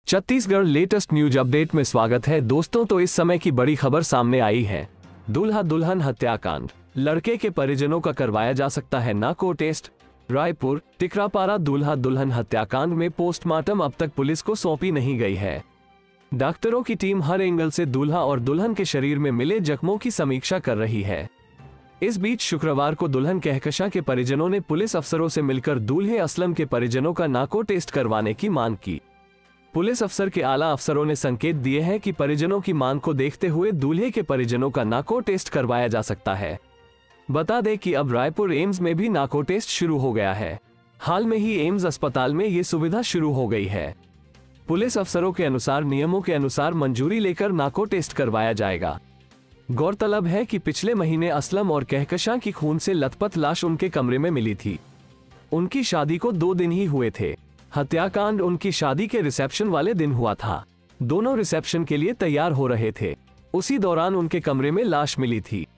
Chhattisgarh latest news update में स्वागत है दोस्तों। तो इस समय की बड़ी खबर सामने आई है। दूल्हा दुल्हन हत्याकांड, लड़के के परिजनों का करवाया जा सकता है नाको टेस्ट। रायपुर टिकरापारा दूल्हा दुल्हन हत्याकांड में पोस्टमार्टम अब तक पुलिस को सौंपी नहीं गई है। डॉक्टरों की टीम हर एंगल से दूल्हा और दुल्हन के शरीर में मिले जख्मों की समीक्षा कर रही है। इस बीच शुक्रवार को दुल्हन कहकशां के परिजनों ने पुलिस अफसरों से मिलकर दूल्हे असलम के परिजनों का नाको टेस्ट करवाने की मांग की। पुलिस अफसर के आला अफसरों ने संकेत दिए हैं कि परिजनों की मांग को देखते हुए दूल्हे के परिजनों का नाको टेस्ट करवाया जा सकता है। बता दें कि अब रायपुर एम्स में भी नाको टेस्ट शुरू हो गया है। हाल में ही एम्स अस्पताल में ये सुविधा शुरू हो गई है। पुलिस अफसरों के अनुसार नियमों के अनुसार मंजूरी लेकर नाको टेस्ट करवाया जाएगा। गौरतलब है कि पिछले महीने असलम और कहकशां की खून से लथपथ लाश उनके कमरे में मिली थी। उनकी शादी को 2 दिन ही हुए थे। हत्याकांड उनकी शादी के रिसेप्शन वाले दिन हुआ था। दोनों रिसेप्शन के लिए तैयार हो रहे थे। उसी दौरान उनके कमरे में लाश मिली थी।